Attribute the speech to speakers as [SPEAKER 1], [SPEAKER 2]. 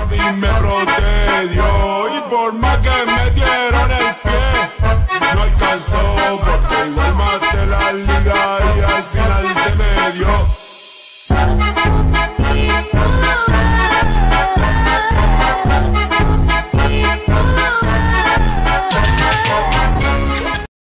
[SPEAKER 1] mí me protedió. Y por más que me dieron